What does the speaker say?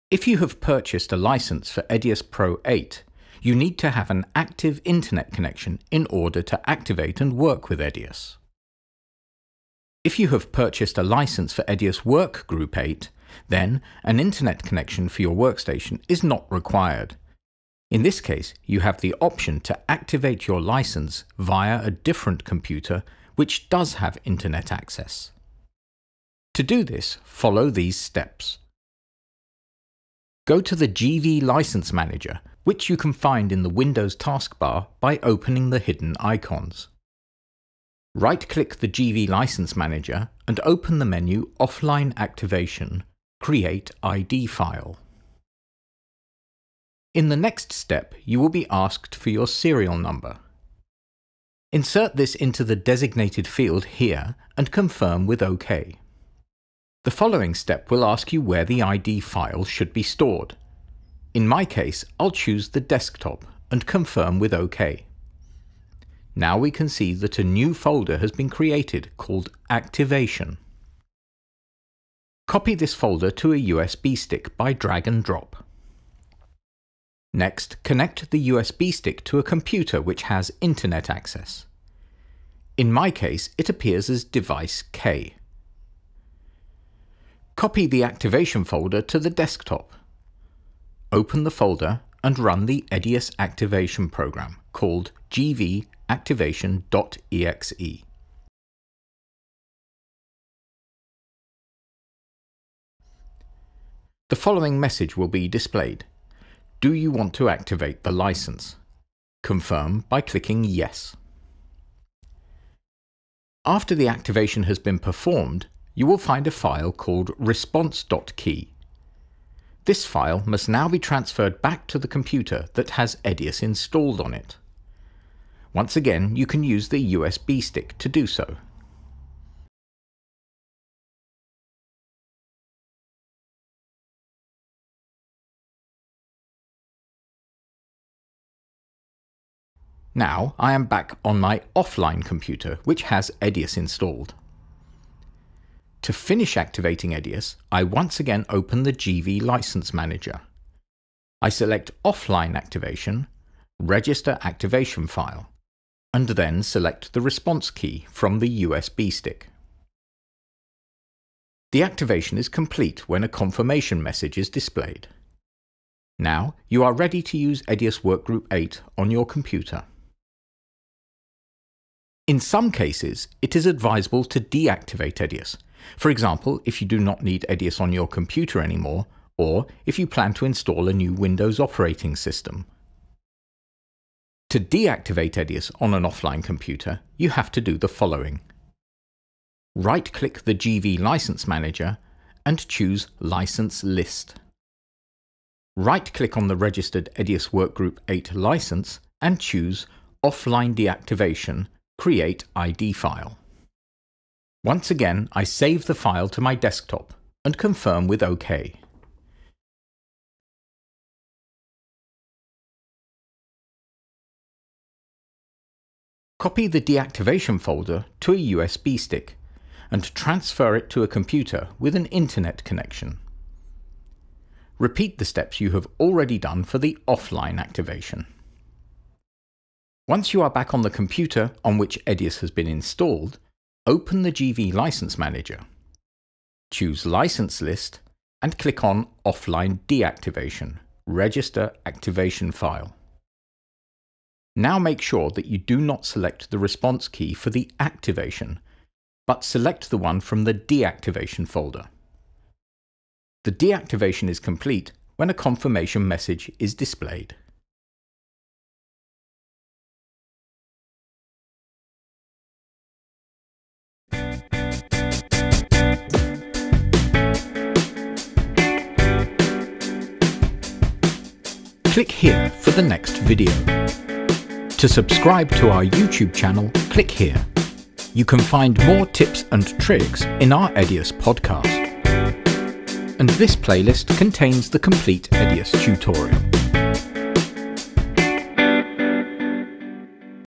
If you have purchased a license for EDIUS Pro 8, you need to have an active internet connection in order to activate and work with EDIUS. If you have purchased a license for EDIUS Workgroup 8, then an internet connection for your workstation is not required. In this case, you have the option to activate your license via a different computer which does have internet access. To do this, follow these steps. Go to the GV License Manager, which you can find in the Windows taskbar by opening the hidden icons. Right-click the GV License Manager and open the menu Offline Activation, Create ID File. In the next step, you will be asked for your serial number. Insert this into the designated field here and confirm with OK. The following step will ask you where the ID file should be stored. In my case, I'll choose the desktop and confirm with OK. Now we can see that a new folder has been created called Deactivation. Copy this folder to a USB stick by drag and drop. Next, connect the USB stick to a computer which has internet access. In my case, it appears as device K. Copy the activation folder to the desktop. Open the folder and run the EDIUS activation program called gvactivation.exe. The following message will be displayed. Do you want to activate the license? Confirm by clicking Yes. After the activation has been performed, you will find a file called response.key. This file must now be transferred back to the computer that has EDIUS installed on it. Once again, you can use the USB stick to do so. Now I am back on my offline computer which has EDIUS installed. To finish activating EDIUS, I once again open the GV License Manager. I select Offline Activation, Register Activation File, and then select the response key from the USB stick. The activation is complete when a confirmation message is displayed. Now you are ready to use EDIUS Workgroup 8 on your computer. In some cases, it is advisable to deactivate EDIUS. For example, if you do not need EDIUS on your computer anymore, or if you plan to install a new Windows operating system. To deactivate EDIUS on an offline computer, you have to do the following. Right-click the GV License Manager and choose License List. Right-click on the registered EDIUS Workgroup 8 license and choose Offline Deactivation, Create ID File. Once again, I save the file to my desktop and confirm with OK. Copy the deactivation folder to a USB stick and transfer it to a computer with an internet connection. Repeat the steps you have already done for the offline activation. Once you are back on the computer on which EDIUS has been installed, open the GV License Manager. Choose License List and click on Offline Deactivation, Register Activation File. Now make sure that you do not select the response key for the activation, but select the one from the deactivation folder. The deactivation is complete when a confirmation message is displayed. Click here for the next video. To subscribe to our YouTube channel, click here. You can find more tips and tricks in our EDIUS podcast. And this playlist contains the complete EDIUS tutorial.